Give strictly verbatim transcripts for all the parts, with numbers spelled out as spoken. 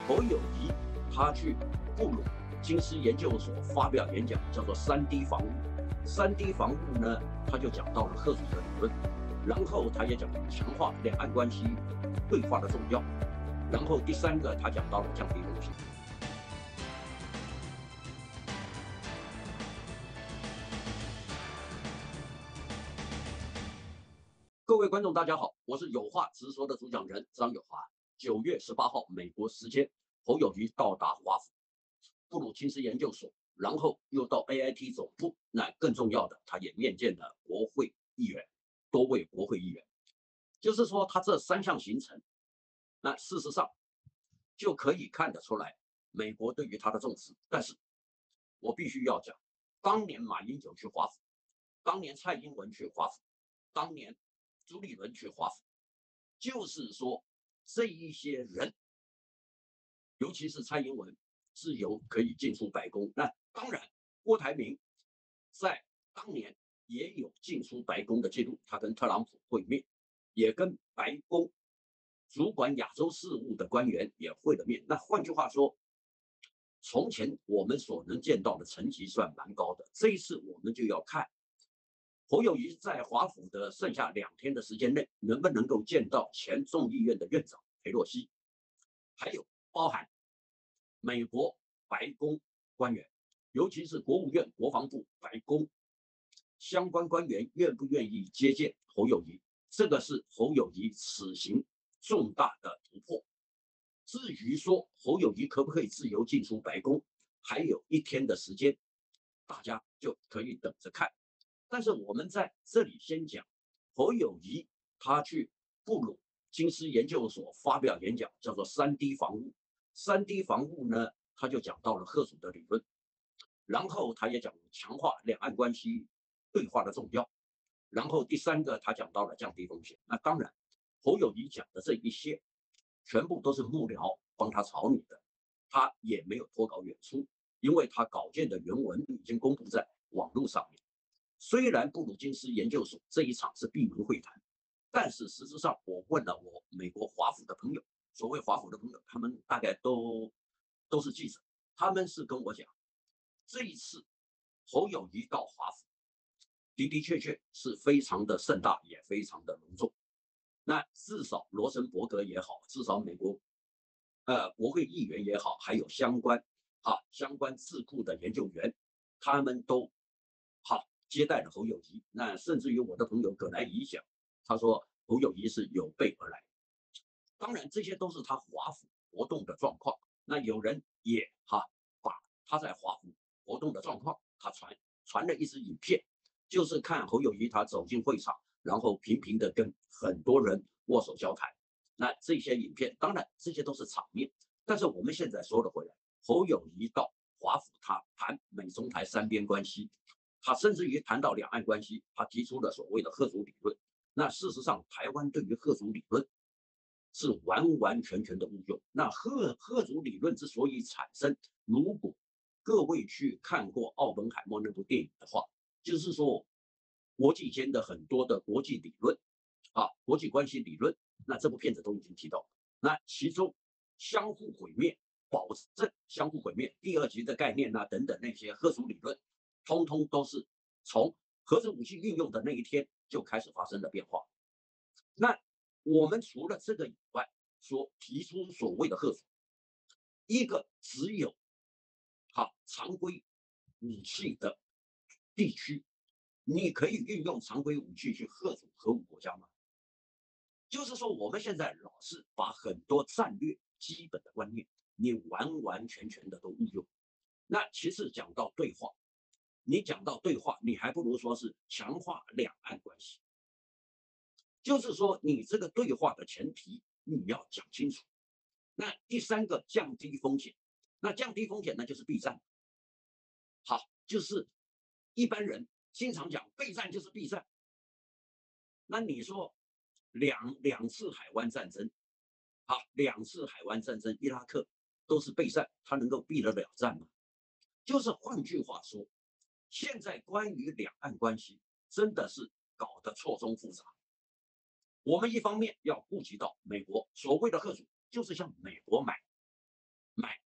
侯友谊他去布鲁金斯研究所发表演讲，叫做三 D 防务。三 D 防务呢，他就讲到了贺主的理论，然后他也讲强化两岸关系对话的重要，然后第三个他讲到了降低风险。各位观众，大家好，我是有话直说的主讲人张友华。九月十八号，美国时间，侯友谊到达华府布鲁金斯研究所，然后又到 A I T 总部。那更重要的，他也面见了国会议员，多位国会议员。就是说，他这三项行程，那事实上就可以看得出来，美国对于他的重视。但是，我必须要讲，当年马英九去华府，当年蔡英文去华府，当年朱立伦去华府，就是说这一些人，尤其是蔡英文，自由可以进出白宫。那当然，郭台铭在当年也有进出白宫的记录，他跟特朗普会面，也跟白宫主管亚洲事务的官员也会了面。那换句话说，从前我们所能见到的层级算蛮高的，这一次我们就要看侯友谊在华府的剩下两天的时间内，能不能够见到前众议院的院长裴洛西，还有包含美国白宫官员，尤其是国务院、国防部、白宫相关官员愿不愿意接见侯友谊，这个是侯友谊此行重大的突破。至于说侯友谊可不可以自由进出白宫，还有一天的时间，大家就可以等着看。但是我们在这里先讲侯友谊他去布鲁金斯研究所发表演讲，叫做三 D 防务。三 D 防务呢，他就讲到了贺主的理论，然后他也讲强化两岸关系对话的重要，然后第三个他讲到了降低风险。那当然，侯友谊讲的这一些，全部都是幕僚帮他草拟的，他也没有脱稿演出，因为他稿件的原文已经公布在网络上面。虽然布鲁金斯研究所这一场是闭门会谈，但是实质上我问了我美国华府的朋友，所谓华府的朋友，他们大概都都是记者，他们是跟我讲，这一次侯友谊到华府，的的确确是非常的盛大，也非常的隆重。那至少罗森伯格也好，至少美国呃国会议员也好，还有相关啊相关智库的研究员，他们都好接待了侯友谊。那甚至于我的朋友葛莱仪讲，他说侯友谊是有备而来。当然，这些都是他华府活动的状况。那有人也哈把他在华府活动的状况，他传传了一支影片，就是看侯友谊他走进会场，然后频频的跟很多人握手交谈。那这些影片，当然这些都是场面。但是我们现在说了回来，侯友谊到华府，他谈美中台三边关系，他甚至于谈到两岸关系，他提出了所谓的贺主理论。那事实上，台湾对于贺主理论是完完全全的误用。那贺贺主理论之所以产生，如果各位去看过《奥本海默》那部电影的话，就是说国际间的很多的国际理论啊，国际关系理论，那这部片子都已经提到。那其中相互毁灭、保证相互毁灭、第二级的概念啊等等那些贺主理论，通通都是从核子武器运用的那一天就开始发生了变化。那我们除了这个以外，说提出所谓的贺主，一个只有好常规武器的地区，你可以运用常规武器去贺主核武国家吗？就是说，我们现在老是把很多战略基本的观念，你完完全全的都误用。那其实讲到对话，你讲到对话，你还不如说是强化两岸关系。就是说，你这个对话的前提你要讲清楚。那第三个，降低风险。那降低风险呢，就是避战。好，就是一般人经常讲备战就是避战。那你说两两次海湾战争，好，两次海湾战争，伊拉克都是备战，他能够避得了战吗？就是换句话说，现在关于两岸关系真的是搞得错综复杂。我们一方面要顾及到美国所谓的贺主，就是向美国买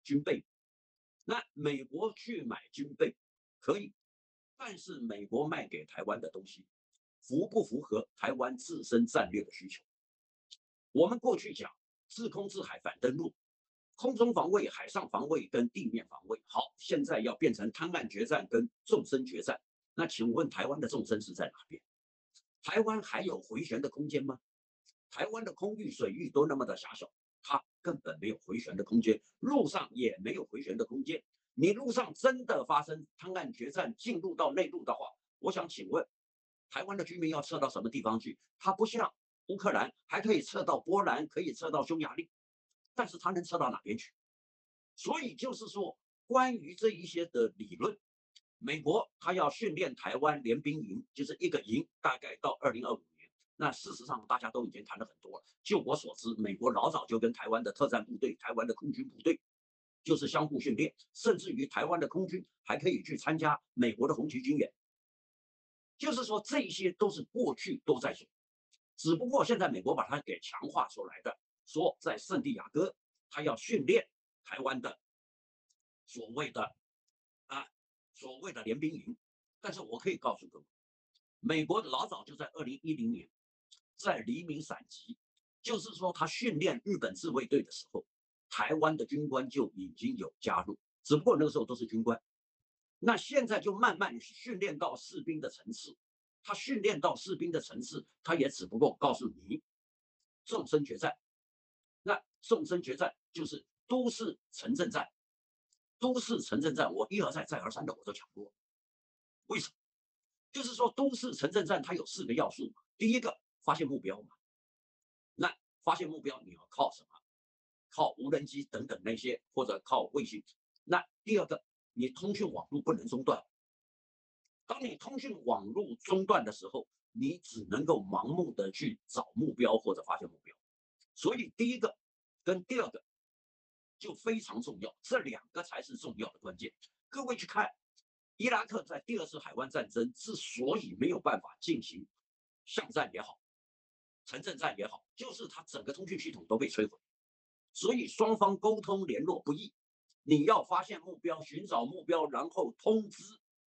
军备。那美国去买军备可以，但是美国卖给台湾的东西符不符合台湾自身战略的需求？我们过去讲制空制海反登陆，空中防卫、海上防卫跟地面防卫，好，现在要变成滩岸决战跟纵深决战。那请问台湾的纵深是在哪边？台湾还有回旋的空间吗？台湾的空域、水域都那么的狭小，它根本没有回旋的空间，陆上也没有回旋的空间。你陆上真的发生滩岸决战，进入到内陆的话，我想请问，台湾的居民要撤到什么地方去？它不像乌克兰还可以撤到波兰，可以撤到匈牙利，但是它能撤到哪边去？所以就是说，关于这一些的理论，美国它要训练台湾联兵营，就是一个营，大概到二零二五年。那事实上大家都已经谈了很多了。就我所知，美国老早就跟台湾的特战部队、台湾的空军部队就是相互训练，甚至于台湾的空军还可以去参加美国的红旗军演。就是说，这些都是过去都在做，只不过现在美国把它给强化出来的，说在圣地亚哥，他要训练台湾的所谓的啊所谓的联兵营。但是我可以告诉各位，美国老早就在二零一零年，在黎明闪击，就是说他训练日本自卫队的时候，台湾的军官就已经有加入，只不过那个时候都是军官。那现在就慢慢训练到士兵的层次，他训练到士兵的层次，他也只不过告诉你纵深决战。那纵深决战就是都市城镇战，都市城镇战我一而再再而三的我都讲过，为什么？就是说都市城镇战它有四个要素嘛，第一个发现目标嘛，那发现目标你要靠什么？靠无人机等等那些，或者靠卫星。那第二个，你通讯网络不能中断。当你通讯网络中断的时候，你只能够盲目的去找目标或者发现目标。所以第一个跟第二个就非常重要，这两个才是重要的关键。各位去看，伊拉克在第二次海湾战争之所以没有办法进行巷战也好，城镇战也好，就是它整个通讯系统都被摧毁。所以双方沟通联络不易，你要发现目标、寻找目标，然后通知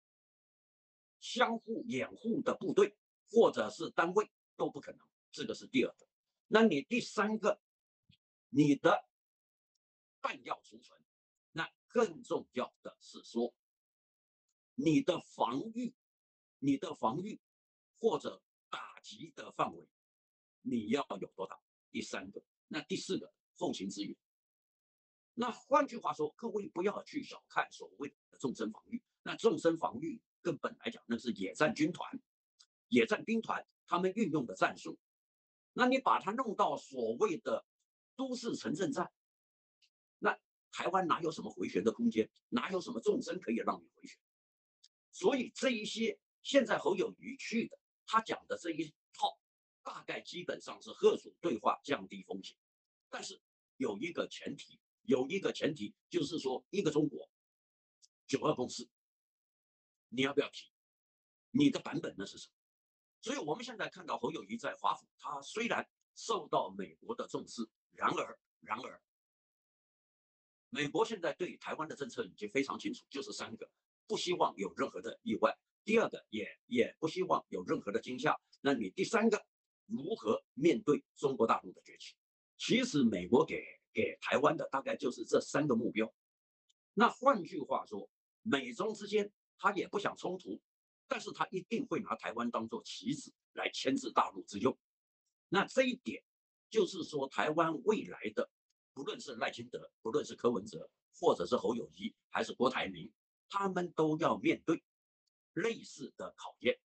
相互掩护的部队或者是单位都不可能，这个是第二个。那你第三个，你的弹药储存，那更重要的是说，你的防御，你的防御或者打击的范围，你要有多大？第三个，那第四个。后勤资源。那换句话说，各位不要去小看所谓的纵深防御。那纵深防御根本来讲，那是野战军团、野战兵团他们运用的战术。那你把它弄到所谓的都市城镇战，那台湾哪有什么回旋的空间？哪有什么纵深可以让你回旋？所以这一些现在侯友宜去的，他讲的这一套，大概基本上是贺主对话，降低风险。但是有一个前提，有一个前提就是说，一个中国九二共识，你要不要提？你的版本那是什么？所以我们现在看到侯友宜在华府，他虽然受到美国的重视，然而然而，美国现在对台湾的政策已经非常清楚，就是三个，不希望有任何的意外；第二个也也不希望有任何的惊吓。那你第三个，如何面对中国大陆的崛起？其实美国给给台湾的大概就是这三个目标。那换句话说，美中之间他也不想冲突，但是他一定会拿台湾当作棋子来牵制大陆之用。那这一点就是说，台湾未来的不论是赖清德，不论是柯文哲，或者是侯友宜，还是郭台铭，他们都要面对类似的考验。